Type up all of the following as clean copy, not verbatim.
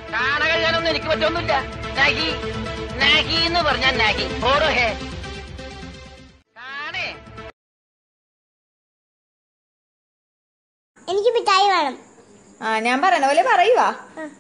കാണ കഴിയാനൊന്നും എനിക്ക് പറ്റൊന്നുമില്ല. നാഹി നാഹി എന്ന് പറഞ്ഞാൽ നാഹി ഓരോ ഹേ കാണേ. എനിക്ക് മിഠായി വേണം. ഞാൻ പറയണ പോലെ പറയുവാ.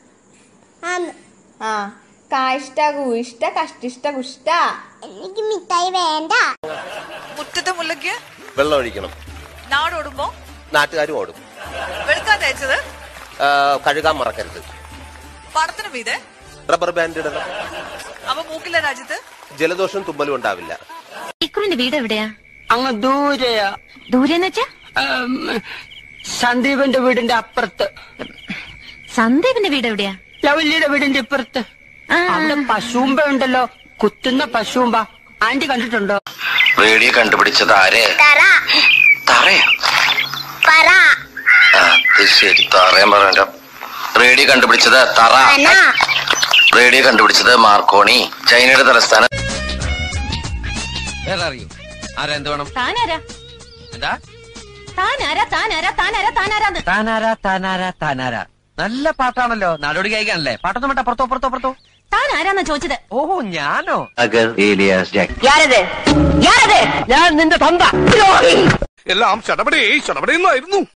കാഷ്ട കൂഷ്ട കഷ്ടിഷ്ട കുഷ്ട. എനിക്ക് മിഠായി വേണ്ട. മുറ്റത്തെ മുല്ലയ്ക്ക് വെള്ളം ഒഴിക്കണം. നാടോടുമ്പോ നാട്ടുകാരും ഓടും. വെളുക്കാൻ തേച്ചത് കഴുകാൻ മറക്കരുത്. പടത്തിന് മീതെ റബ്ബർ ബാൻഡ് ഇടണം. അപ്പൊ മൂക്കിലെ രാജ്യത്ത് ജലദോഷം തുമ്മലും ഉണ്ടാവില്ല. ഇക്കുറിന്റെ വീട് എവിടെയാ? അങ്ങ് ദൂരെയാ. ദൂരെന്ന് വെച്ചാ? സന്ദീപിന്റെ വീടിന്റെ അപ്പുറത്ത്. സന്ദീപിന്റെ വീട് എവിടെയാ? ലവല്ലിയുടെ വീടിന്റെ ഇപ്പുറത്ത്. അവിടെ പശുമ്പ ഉണ്ടല്ലോ, കുത്തുന്ന പശുമ്പ. ആന്റി കണ്ടിട്ടുണ്ടോ? റേഡിയോ കണ്ടുപിടിച്ചത് ആരെ? ശരി, തറയാൻ പറയണ്ട. റേഡിയോ കണ്ടുപിടിച്ചത് തറ. റേഡിയോ കണ്ടുപിടിച്ചത് മാർക്കോണി, ചൈനയുടെ തലസ്ഥാനം. അറിയൂ ആരെന്ത് വേണം? താനാരാ? എന്താ താനാരാ? നല്ല പാട്ടാണല്ലോ, നാടോടി ഗായിക്കാണല്ലേ. പാട്ടൊന്നും വേണ്ട, പുറത്തോ. താനാരാന്നാ ചോദിച്ചത്? ഓഹോ, ഞാനോ? ഞാൻ നിന്റെ തന്ത. എല്ലാം ചടപടേ ചടപടേന്നായിരുന്നു.